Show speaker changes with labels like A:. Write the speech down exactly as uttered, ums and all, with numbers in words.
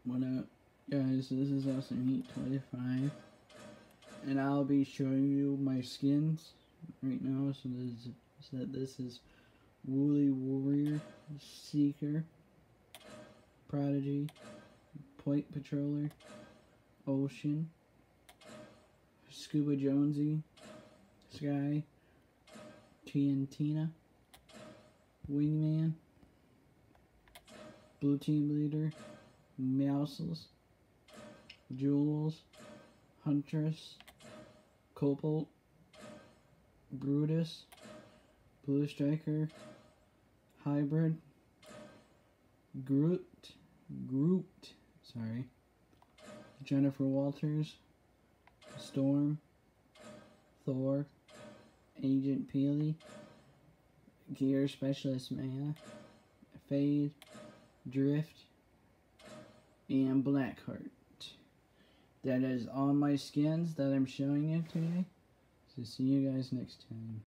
A: What up, guys? This is Awesome Heat twenty-five, and I'll be showing you my skins right now. So this, so this is Woolly Warrior, Seeker, Prodigy, Point Patroller, Ocean, Scuba Jonesy, Sky, Tiantina, Wingman, Blue Team Leader, Mouses, Jules, Huntress, Copalt, Brutus, Blue Striker, Hybrid, Groot, Groot, sorry, Jennifer Walters, Storm, Thor, Agent Peely, Gear Specialist Maya, Fade, Drift, and Blackheart. That is all my skins that I'm showing you today. So see you guys next time.